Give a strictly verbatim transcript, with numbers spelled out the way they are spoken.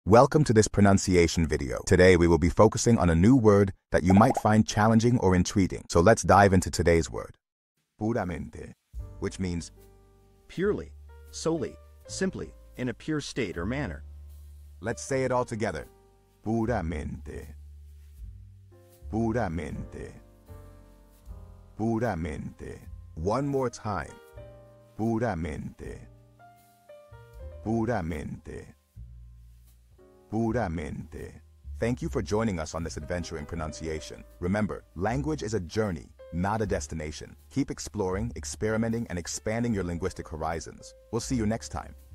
Welcome to this pronunciation video. Today we will be focusing on a new word that you might find challenging or intriguing. So let's dive into today's word. Puramente, which means Purely, solely, simply, in a pure state or manner. let's say it all together. Puramente. Puramente. Puramente. One more time. Puramente. Puramente. Puramente. Thank you for joining us on this adventure in pronunciation. Remember, language is a journey, not a destination. Keep exploring, experimenting, and expanding your linguistic horizons. We'll see you next time.